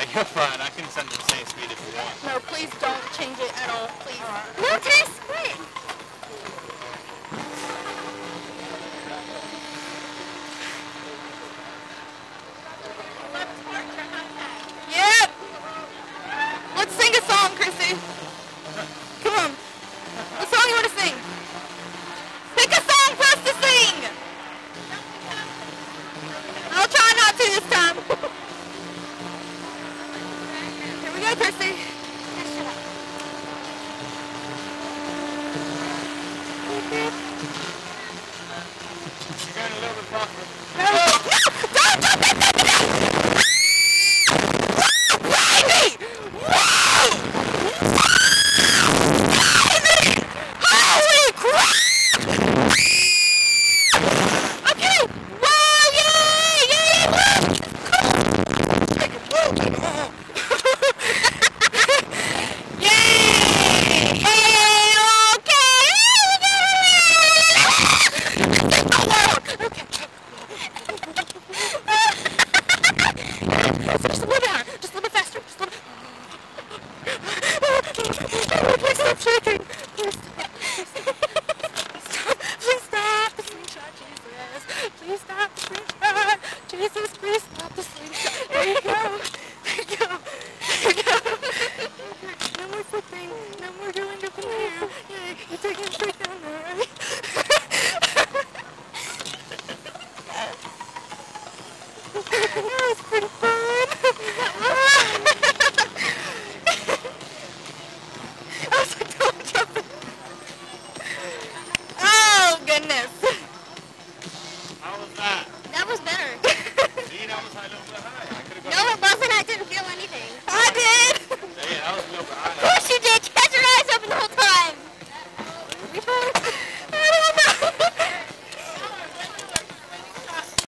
alright, you're fine. I can send the same speed if you want. No, please don't change it at all, please. No, Tess, quit. Yep. Let's sing a song, Chrissy. Come on. What song you want to sing? Pick a song for us to sing. I'll try not to this time. Here we go, Chrissy. You're going a little bit faster. No! Baby! Whoa! Baby! Holy crap! Okay! Whoa! Yay! Yay! Whoa! Take it, whoa! Yay! Hey! Okay! Okay. Finish the wood out.